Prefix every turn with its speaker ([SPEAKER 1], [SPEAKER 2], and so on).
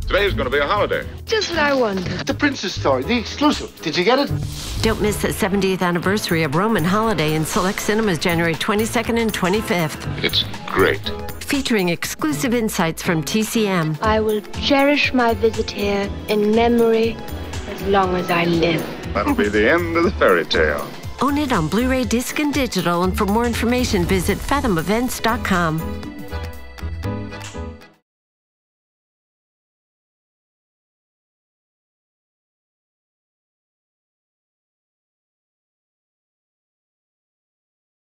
[SPEAKER 1] Today is going to be a holiday.
[SPEAKER 2] Just what I wanted.
[SPEAKER 3] The Princess Story, the exclusive. Did you get it?
[SPEAKER 4] Don't miss the 70th anniversary of Roman Holiday in select cinemas January 22nd and 25th.
[SPEAKER 1] It's great.
[SPEAKER 4] Featuring exclusive insights from TCM.
[SPEAKER 2] I will cherish my visit here in memory as long as I live.
[SPEAKER 1] That'll be the end of the fairy tale.
[SPEAKER 4] Own it on Blu-ray disc and digital, and for more information visit fathomevents.com.